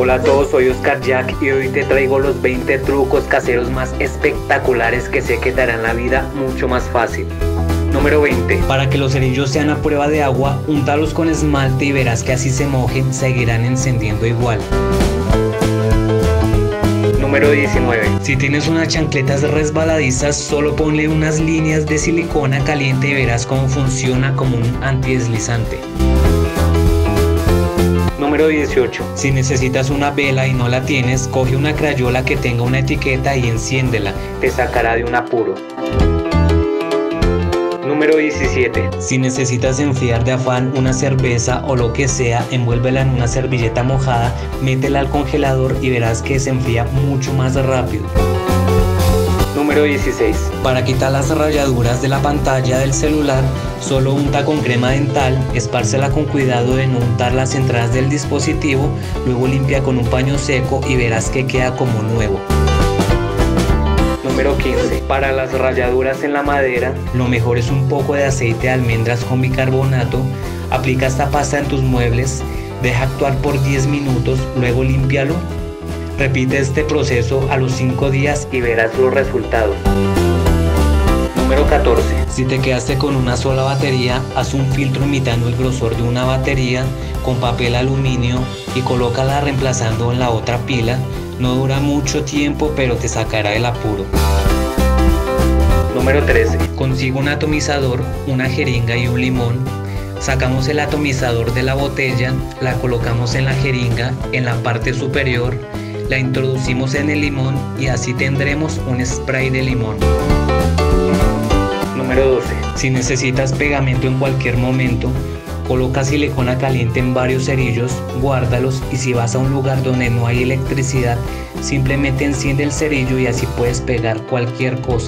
Hola a todos, soy Oscar Jack y hoy te traigo los 20 trucos caseros más espectaculares que sé que te harán la vida mucho más fácil. Número 20. Para que los cerillos sean a prueba de agua, úntalos con esmalte y verás que así se mojen, seguirán encendiendo igual. Número 19. Si tienes unas chancletas resbaladizas, solo ponle unas líneas de silicona caliente y verás cómo funciona como un antideslizante. Número 18. Si necesitas una vela y no la tienes, coge una crayola que tenga una etiqueta y enciéndela, te sacará de un apuro. Número 17. Si necesitas enfriar de afán una cerveza o lo que sea, envuélvela en una servilleta mojada, métela al congelador y verás que se enfría mucho más rápido. Número 16. Para quitar las rayaduras de la pantalla del celular, solo unta con crema dental, espárcela con cuidado de no untar las entradas del dispositivo, luego limpia con un paño seco y verás que queda como nuevo. Número 15. Para las rayaduras en la madera, lo mejor es un poco de aceite de almendras con bicarbonato, aplica esta pasta en tus muebles, deja actuar por 10 minutos, luego límpialo. Repite este proceso a los 5 días y verás los resultados. Número 14. Si te quedaste con una sola batería, haz un filtro imitando el grosor de una batería con papel aluminio y colócala reemplazando en la otra pila. No dura mucho tiempo, pero te sacará del apuro. Número 13. Consigue un atomizador, una jeringa y un limón. Sacamos el atomizador de la botella, la colocamos en la jeringa, en la parte superior, la introducimos en el limón y así tendremos un spray de limón. Número 12. Si necesitas pegamento en cualquier momento, coloca silicona caliente en varios cerillos, guárdalos y si vas a un lugar donde no hay electricidad, simplemente enciende el cerillo y así puedes pegar cualquier cosa.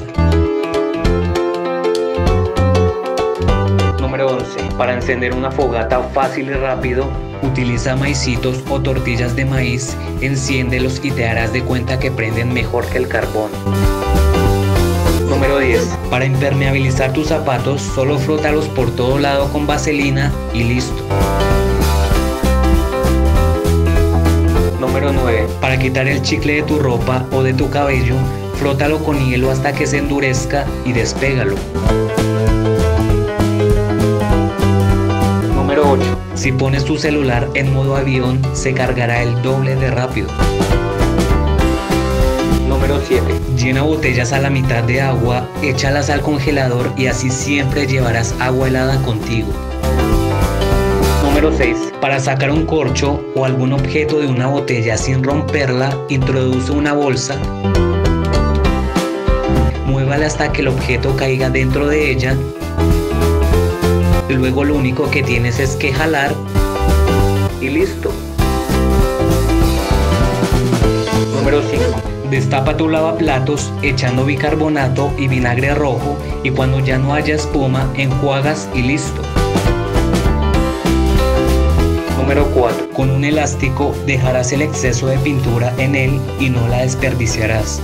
Número 11. Para encender una fogata fácil y rápido, utiliza maicitos o tortillas de maíz, enciéndelos y te darás de cuenta que prenden mejor que el carbón. Número 10. Para impermeabilizar tus zapatos, solo frótalos por todo lado con vaselina y listo. Número 9. Para quitar el chicle de tu ropa o de tu cabello, frótalo con hielo hasta que se endurezca y despégalo. Número 8. Si pones tu celular en modo avión, se cargará el doble de rápido. Número 7. Llena botellas a la mitad de agua, échalas al congelador y así siempre llevarás agua helada contigo. Número 6. Para sacar un corcho o algún objeto de una botella sin romperla, introduce una bolsa. Muévala hasta que el objeto caiga dentro de ella. Luego lo único que tienes es que jalar y listo. Número 5. Destapa tu lavaplatos echando bicarbonato y vinagre rojo y cuando ya no haya espuma, enjuagas y listo. Número 4. Con un elástico dejarás el exceso de pintura en él y no la desperdiciarás.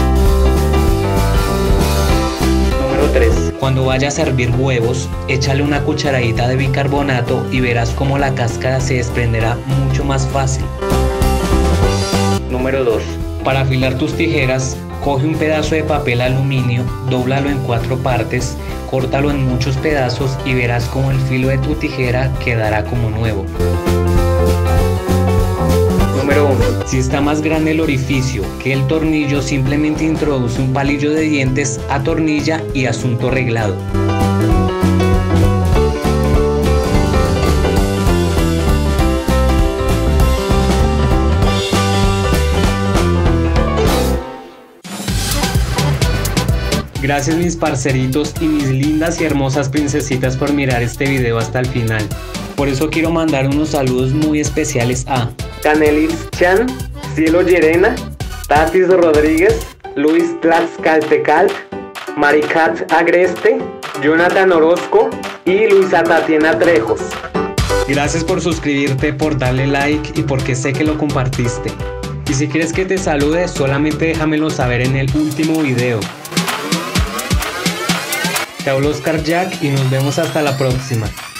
Número 3. Cuando vayas a hervir huevos, échale una cucharadita de bicarbonato y verás cómo la cáscara se desprenderá mucho más fácil. Número 2. Para afilar tus tijeras, coge un pedazo de papel aluminio, dóblalo en 4 partes, córtalo en muchos pedazos y verás cómo el filo de tu tijera quedará como nuevo. Número 1. Si está más grande el orificio que el tornillo, simplemente introduce un palillo de dientes, atornilla y asunto arreglado. Gracias mis parceritos y mis lindas y hermosas princesitas por mirar este video hasta el final. Por eso quiero mandar unos saludos muy especiales a Canelis Chan, Cielo Llerena, Tatis Rodríguez, Luis Tlaxcaltecalt, Maricat Agreste, Jonathan Orozco y Luisa Tatiana Trejos. Gracias por suscribirte, por darle like y porque sé que lo compartiste. Y si quieres que te salude, solamente déjamelo saber en el último video. Te hablo Oscar Jack y nos vemos hasta la próxima.